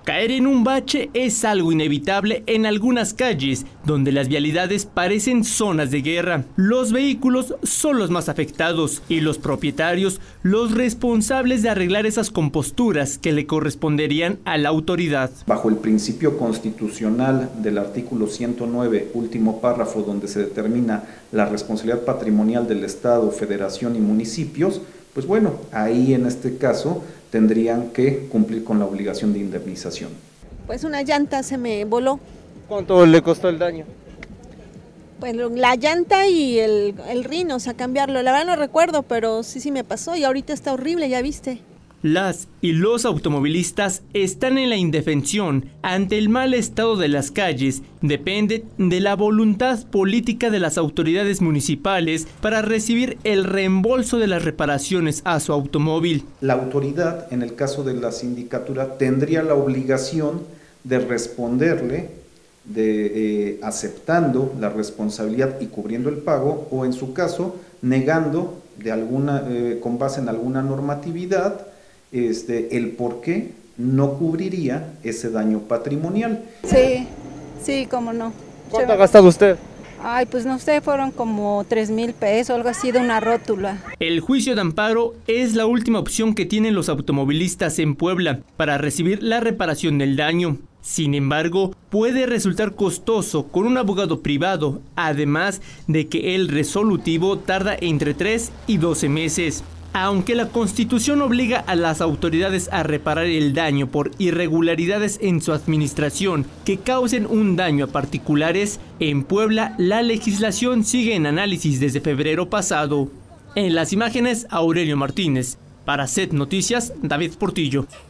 Caer en un bache es algo inevitable en algunas calles, donde las vialidades parecen zonas de guerra. Los vehículos son los más afectados y los propietarios los responsables de arreglar esas composturas que le corresponderían a la autoridad. Bajo el principio constitucional del artículo 109, último párrafo, donde se determina la responsabilidad patrimonial del Estado, Federación y municipios, pues bueno, ahí en este caso tendrían que cumplir con la obligación de indemnización. Pues una llanta se me voló. ¿Cuánto le costó el daño? Pues la llanta y el rin, o sea, cambiarlo. La verdad no recuerdo, pero sí me pasó y ahorita está horrible, ya viste. Las y los automovilistas están en la indefensión ante el mal estado de las calles. Depende de la voluntad política de las autoridades municipales para recibir el reembolso de las reparaciones a su automóvil. La autoridad, en el caso de la sindicatura, tendría la obligación de responderle aceptando la responsabilidad y cubriendo el pago, o en su caso negando con base en alguna normatividad el por qué no cubriría ese daño patrimonial. Sí, cómo no. ¿Cuánto ha gastado usted? Ay, pues no sé, fueron como 3,000 pesos, algo así, de una rótula. El juicio de amparo es la última opción que tienen los automovilistas en Puebla para recibir la reparación del daño. Sin embargo, puede resultar costoso con un abogado privado, además de que el resolutivo tarda entre 3 y 12 meses. Aunque la Constitución obliga a las autoridades a reparar el daño por irregularidades en su administración que causen un daño a particulares, en Puebla la legislación sigue en análisis desde febrero pasado. En las imágenes, Aurelio Martínez. Para CET Noticias, David Portillo.